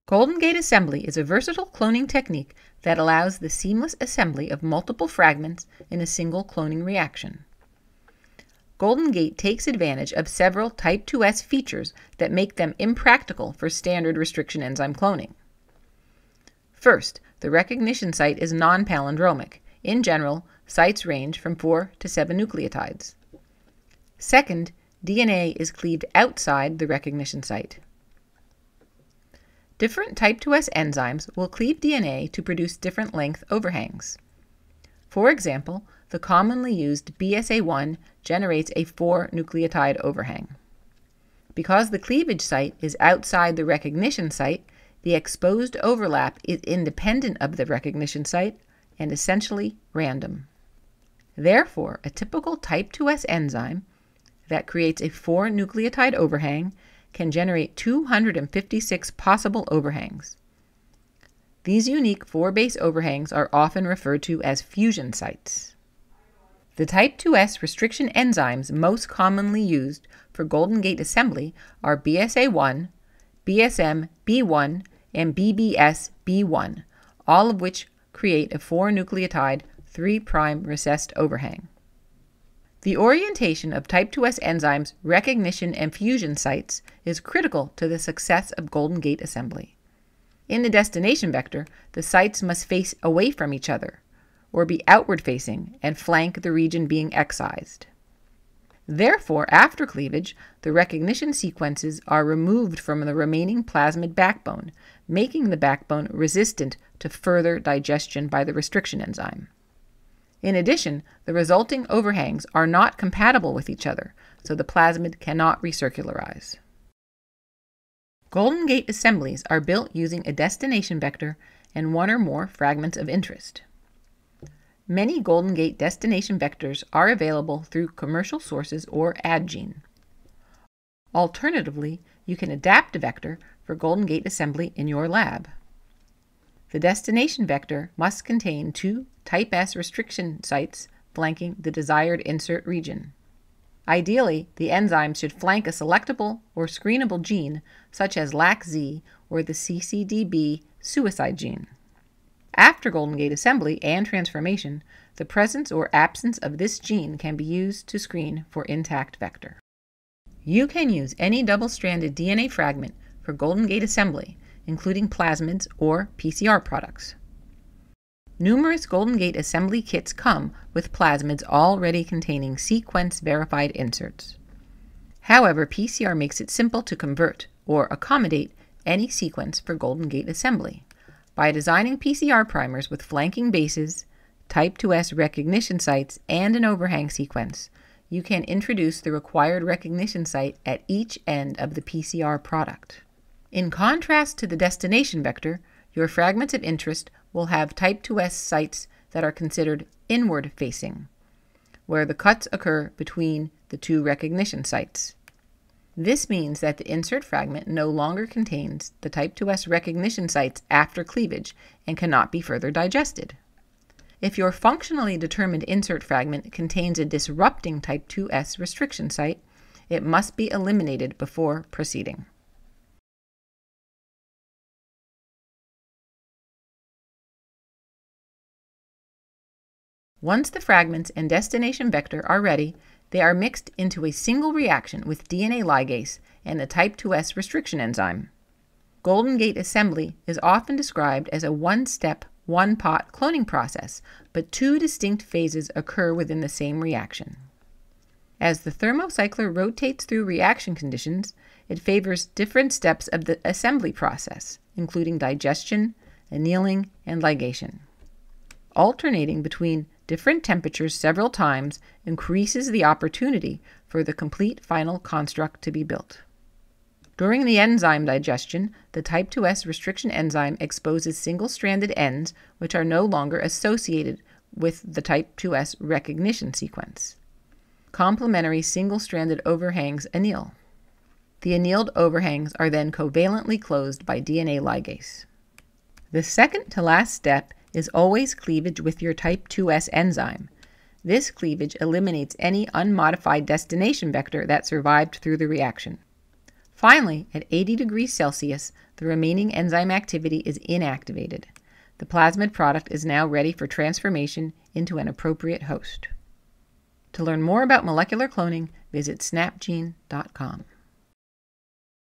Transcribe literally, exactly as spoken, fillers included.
Golden Gate assembly is a versatile cloning technique that allows the seamless assembly of multiple fragments in a single cloning reaction. Golden Gate takes advantage of several type two S features that make them impractical for standard restriction enzyme cloning. First, the recognition site is non-palindromic. In general, sites range from four to seven nucleotides. Second, D N A is cleaved outside the recognition site. Different type two S enzymes will cleave D N A to produce different length overhangs. For example, the commonly used B S A one generates a four nucleotide overhang. Because the cleavage site is outside the recognition site, the exposed overlap is independent of the recognition site and essentially random. Therefore, a typical type two S enzyme that creates a four nucleotide overhang can generate two hundred fifty-six possible overhangs. These unique four-base overhangs are often referred to as fusion sites. The type two S restriction enzymes most commonly used for Golden Gate assembly are B S A one, B S M B one, and B B S B one, all of which create a four nucleotide three prime recessed overhang. The orientation of type two S enzymes' recognition and fusion sites is critical to the success of Golden Gate assembly. In the destination vector, the sites must face away from each other, or be outward-facing and flank the region being excised. Therefore, after cleavage, the recognition sequences are removed from the remaining plasmid backbone, making the backbone resistant to further digestion by the restriction enzyme. In addition, the resulting overhangs are not compatible with each other, so the plasmid cannot recircularize. Golden Gate assemblies are built using a destination vector and one or more fragments of interest. Many Golden Gate destination vectors are available through commercial sources or AdGene. Alternatively, you can adapt a vector for Golden Gate assembly in your lab. The destination vector must contain two type S restriction sites flanking the desired insert region. Ideally, the enzyme should flank a selectable or screenable gene such as L A C Z or the C C D B suicide gene. After Golden Gate assembly and transformation, the presence or absence of this gene can be used to screen for intact vector. You can use any double-stranded D N A fragment for Golden Gate assembly, including plasmids or P C R products. Numerous Golden Gate assembly kits come with plasmids already containing sequence-verified inserts. However, P C R makes it simple to convert or accommodate any sequence for Golden Gate assembly. By designing P C R primers with flanking bases, type two S recognition sites, and an overhang sequence, you can introduce the required recognition site at each end of the P C R product. In contrast to the destination vector, your fragments of interest will have type two S sites that are considered inward-facing, where the cuts occur between the two recognition sites. This means that the insert fragment no longer contains the type two S recognition sites after cleavage and cannot be further digested. If your functionally determined insert fragment contains a disrupting type two S restriction site, it must be eliminated before proceeding. Once the fragments and destination vector are ready, they are mixed into a single reaction with D N A ligase and the type two S restriction enzyme. Golden Gate assembly is often described as a one-step, one-pot cloning process, but two distinct phases occur within the same reaction. As the thermocycler rotates through reaction conditions, it favors different steps of the assembly process, including digestion, annealing, and ligation. Alternating between different temperatures several times increases the opportunity for the complete final construct to be built. During the enzyme digestion, the type two S restriction enzyme exposes single-stranded ends which are no longer associated with the type two S recognition sequence. Complementary single-stranded overhangs anneal. The annealed overhangs are then covalently closed by D N A ligase. The second to last step is always cleavage with your type two S enzyme. This cleavage eliminates any unmodified destination vector that survived through the reaction. Finally, at eighty degrees Celsius, The remaining enzyme activity is inactivated. The plasmid product is now ready for transformation into an appropriate host. To learn more about molecular cloning, visit snap gene dot com.